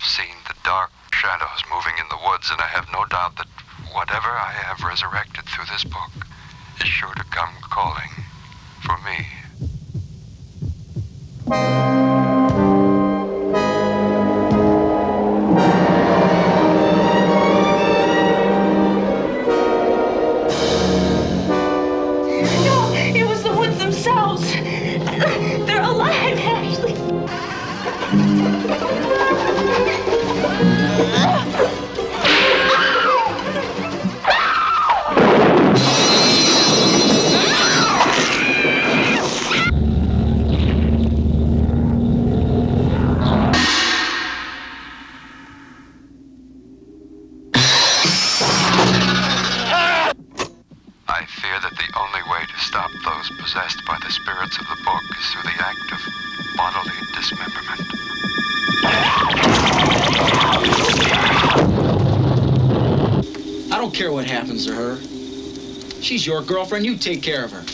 have seen the dark shadows moving in the woods, and I have no doubt that whatever I have resurrected through this book is sure to come calling for me. No, it was the woods themselves. They're alive, Ashley. I fear that the only way to stop those possessed by the spirits of the book is through the act of bodily dismemberment. I don't care what happens to her. She's your girlfriend. You take care of her.